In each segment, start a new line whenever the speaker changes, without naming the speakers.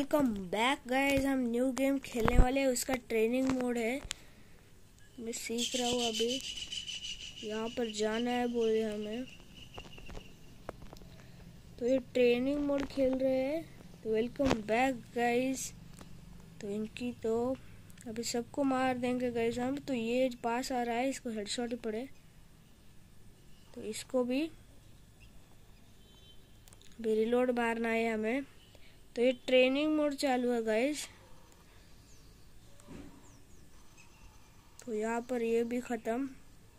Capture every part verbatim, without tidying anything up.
Welcome back guys. हम new game खेलने वाले हैं, उसका ट्रेनिंग मोड है। मैं सीख रहा हूँ अभी। यहाँ पर जाना है बोले हमें, तो ये ट्रेनिंग मोड खेल रहे हैं। तो वेलकम बैक गाइस। तो इनकी तो अभी सबको मार देंगे गाइस हम। तो ये पास आ रहा है, इसको हेडशॉट ही पड़े, तो इसको भी अभी रिलोड मारना है हमें। तो ये ट्रेनिंग मोड चालू है गाइस। तो यहाँ पर ये भी खत्म।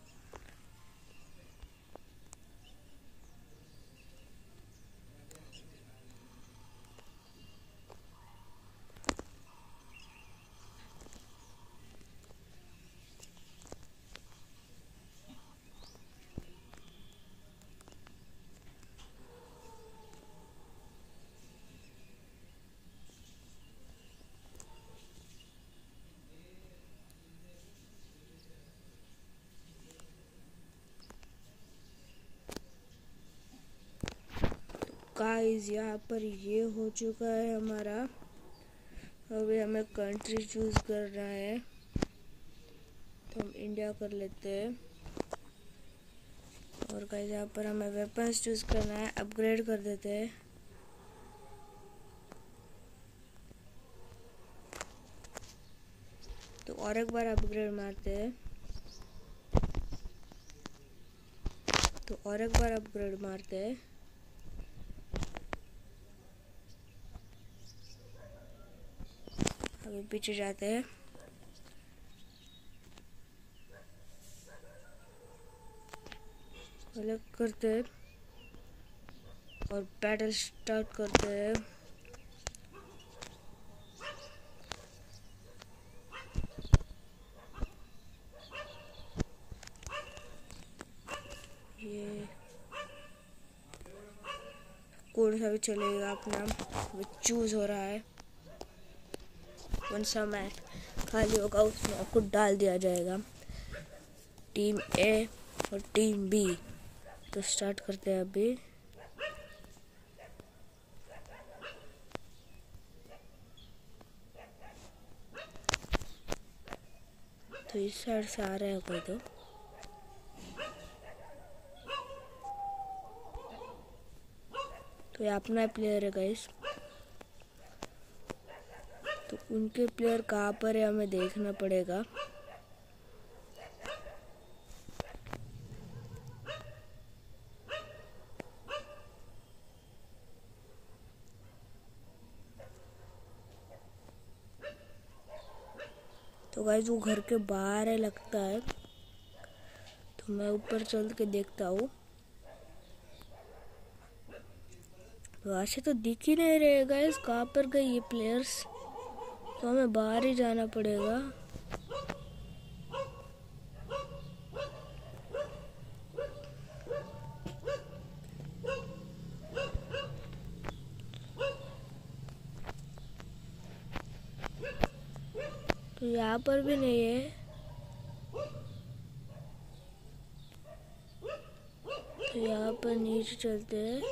गाइस यहाँ पर ये हो चुका है हमारा। अभी हमें कंट्री चूज करना है, तो हम इंडिया कर लेते हैं। और गाइस यहाँ पर हमें वेपन्स चूज करना है, अपग्रेड कर देते हैं। तो और एक बार अपग्रेड मारते हैं। तो और एक बार अपग्रेड मारते हैं। अभी पीछे जाते हैं। अलग करते हैं और बैटल स्टार्ट करते हैं। ये कौन सा भी चलेगा अपना, वो चूज हो रहा है। कौन सा मैच खाली होगा उसमें आपको डाल दिया जाएगा, टीम ए और टीम बी। तो स्टार्ट करते हैं अभी। तो इस साइड से आ रहा है कोई, तो तो ये अपना प्लेयर है गाइस। तो उनके प्लेयर कहाँ पर है हमें देखना पड़ेगा। तो गाइस वो घर के बाहर है लगता है, तो मैं ऊपर चल के देखता हूँ। वहां से तो दिख ही नहीं रहे गाइस, कहाँ पर गए ये प्लेयर्स। तो हमें बाहर ही जाना पड़ेगा। तो यहाँ पर भी नहीं है। तो यहाँ पर नीचे चलते हैं।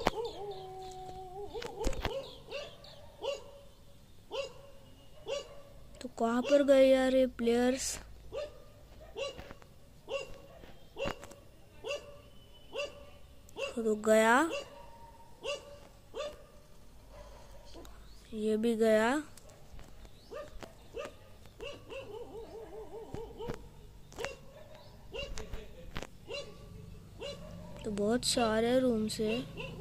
तो कहाँ पर गए यार ये प्लेयर्स। तो गया, ये भी गया। तो बहुत सारे रूम से।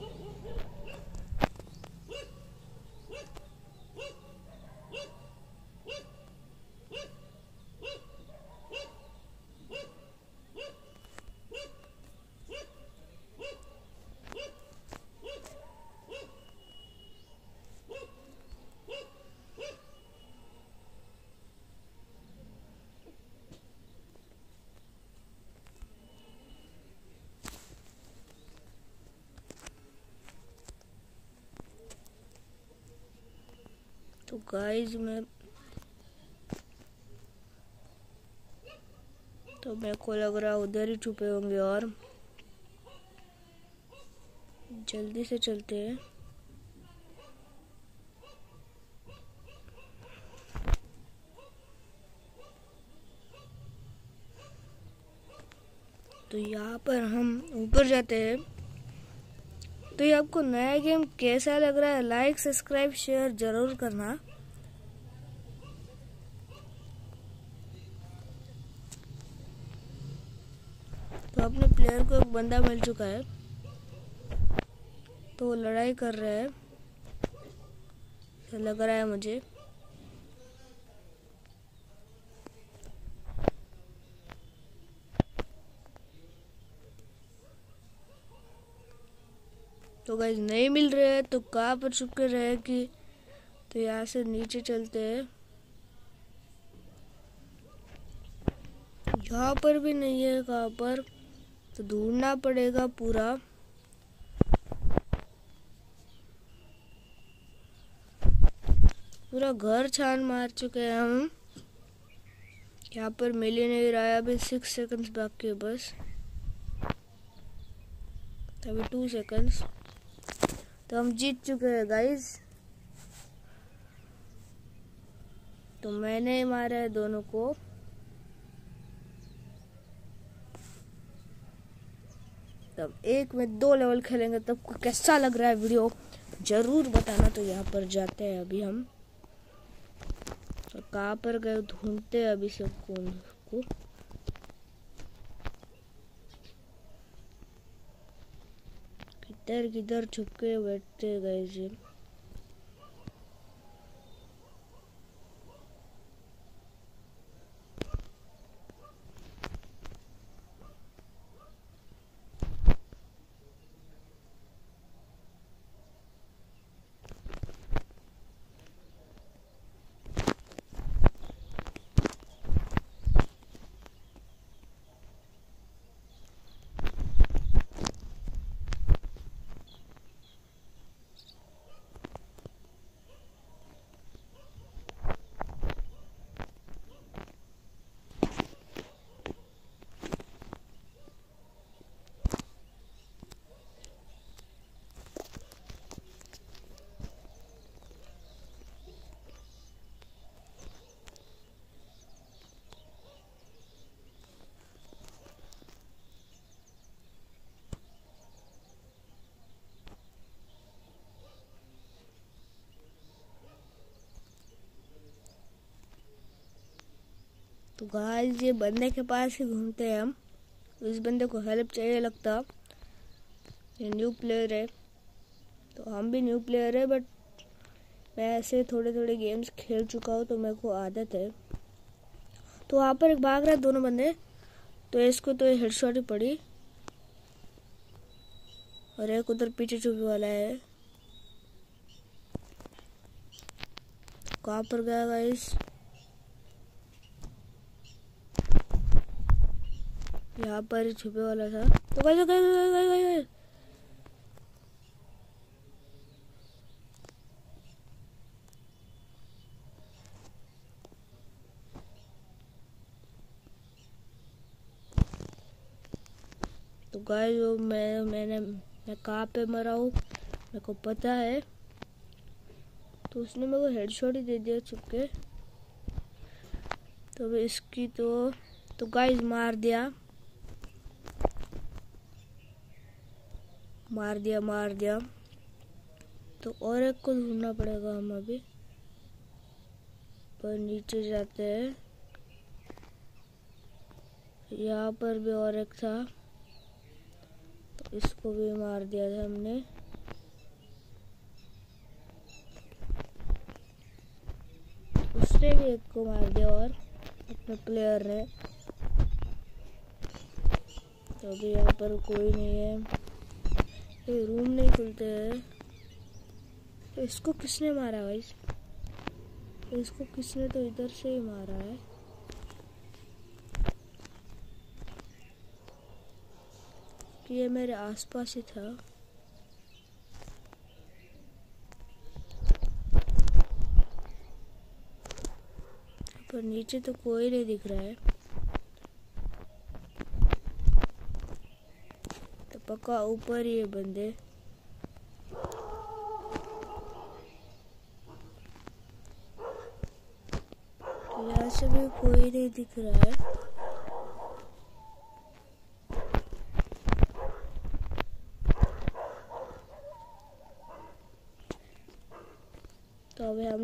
तो गाइस मैं तो मेरे को लग रहा उधर ही छुपे होंगे, और जल्दी से चलते हैं। तो यहाँ पर हम ऊपर जाते हैं। तो ये आपको नया गेम कैसा लग रहा है, लाइक सब्सक्राइब शेयर जरूर करना। तो अपने प्लेयर को एक बंदा मिल चुका है, तो वो लड़ाई कर रहा है ऐसा लग रहा है मुझे। तो गाइस नहीं मिल रहे हैं, तो कहाँ पर छुपके रहे कि तो यहाँ से नीचे चलते हैं। यहाँ पर भी नहीं है, कहाँ पर, तो ढूंढना पड़ेगा पूरा। पूरा घर छान मार चुके हैं हम। यहाँ पर मिल ही नहीं रहा है। अभी सिक्स सेकंड्स बाकी है बस, अभी टू सेकंड्स, तो हम जीत चुके हैं गाइस। तो मैंने मारा है दोनों को। तब एक में दो लेवल खेलेंगे, तब को कैसा लग रहा है वीडियो जरूर बताना। तो यहाँ पर जाते हैं अभी हम, तो कहाँ पर गए ढूंढते हैं अभी सबको को। किधर किधर छुप के बैठते गए जी। तो गाइस ये बंदे के पास ही घूमते हैं हम। इस बंदे को हेल्प चाहिए लगता, ये न्यू प्लेयर है। तो हम भी न्यू प्लेयर है, बट मैं ऐसे थोड़े थोड़े गेम्स खेल चुका हूँ, तो मेरे को आदत है। तो वहाँ पर एक भाग रहे दोनों बंदे, तो इसको तो हेडशॉट ही पड़ी, और एक उधर पीछे छुपने वाला है। कहाँ पर गया गाइस? यहाँ पर ही छुपे वाला था। तो guys guys guys guys guys तो गाइस वो मैं मैंने मैं कहाँ पे मरा हूँ मेरे को पता है। तो उसने मेरे को हेडशॉट ही दे दिया छुप के। तो इसकी तो तो गाइस मार दिया मार दिया मार दिया तो और एक को ढूंढना पड़ेगा हम अभी। पर नीचे जाते हैं, यहाँ पर भी और एक था, तो इसको भी मार दिया था हमने। उसने भी एक को मार दिया और अपने प्लेयर ने। तो अभी यहाँ पर कोई नहीं है, ये रूम नहीं खुलते हैं। तो इसको किसने मारा भाई? इसको किसने तो इधर से ही मारा है। कि ये मेरे आसपास ही था। पर नीचे तो कोई नहीं दिख रहा है, तो पक्का ऊपर ही है बंदे। यहाँ से भी कोई नहीं दिख रहा है।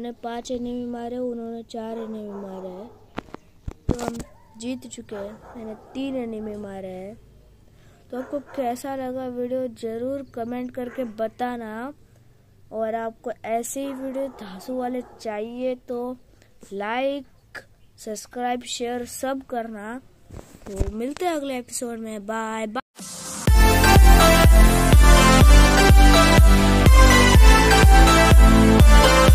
हमने पांच एनिमी मारे, उन्होंने चार एनिमी मारे हैं, तो हम जीत चुके हैं। मैंने तीन एनिमी मारे हैं। तो आपको कैसा लगा वीडियो ज़रूर कमेंट करके बताना, और आपको ऐसे ही वीडियो धांसू वाले चाहिए तो लाइक सब्सक्राइब शेयर सब करना। तो मिलते हैं अगले एपिसोड में। Bye bye.
We'll be right back.